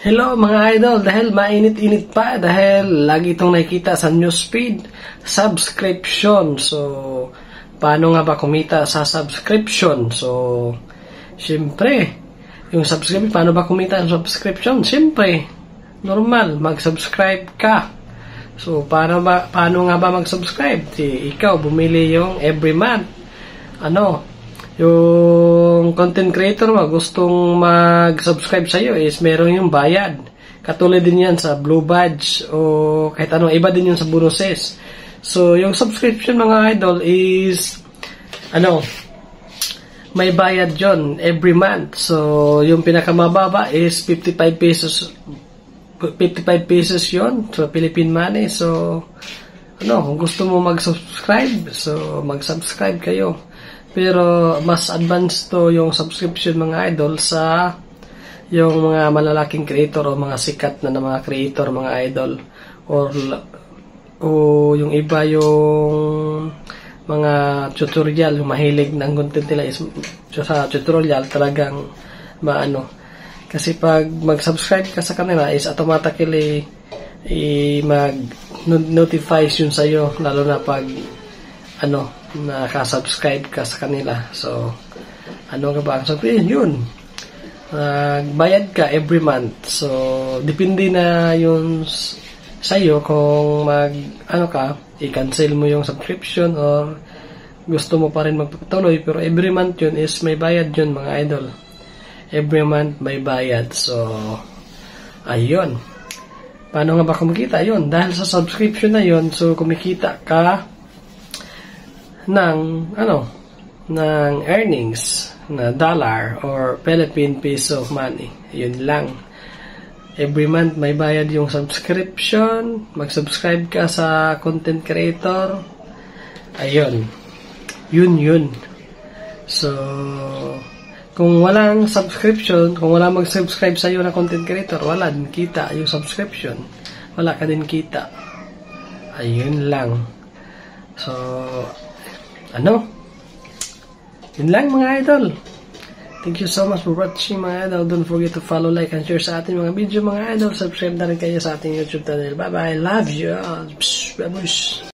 Hello mga idol, dahil mainit-init pa, dahil lagi itong nakikita sa newsfeed, subscription. So, paano nga ba kumita sa subscription? So, syempre, yung subscription, paano ba kumita ang subscription? Syempre, normal, mag-subscribe ka. So, paano nga ba mag-subscribe? Ikaw, bumili yung every month. Yung content creator mo gustong mag-subscribe sa iyo is meron yung bayad. Katulad din yan sa Blue Badge o kahit ano, iba din yun sa bonuses. So, yung subscription mga idol is may bayad yon every month. So, yung pinakamababa is 55 pesos. 55 pesos yon so Philippine money. So, kung gusto mo mag-subscribe, so mag-subscribe kayo. Pero mas advanced to yung subscription mga idol sa yung mga malalaking creator o mga sikat na mga creator mga idol, o yung iba yung mga tutorial, yung mahilig ng content nila is sa tutorial talagang kasi pag mag-subscribe ka sa kanila is automatically mag-notifies yun sa'yo, lalo na pag nakasubscribe ka sa kanila. So, ka ba? So, yun. Bayad ka every month. So, depende na yun sa'yo kung i-cancel mo yung subscription or gusto mo pa rin magpatuloy. Pero every month yun is may bayad yun mga idol. Every month may bayad. So, ayun. Paano nga ba kumikita? Yun. Dahil sa subscription na yun, so kumikita ka ng earnings na dollar or Philippine peso money. Yun lang. Every month may bayad yung subscription. Mag-subscribe ka sa content creator. Ayun. Yun. So, kung walang subscription, kung wala mag-subscribe sa iyo na content creator, wala din kita yung subscription. Wala ka din kita. Ayun lang. So, yun lang mga idol. Thank you so much for watching mga idol. Don't forget to follow, like, and share sa ating mga video mga idol. Subscribe na rin kayo sa ating YouTube channel. Bye bye. Love you. Babush.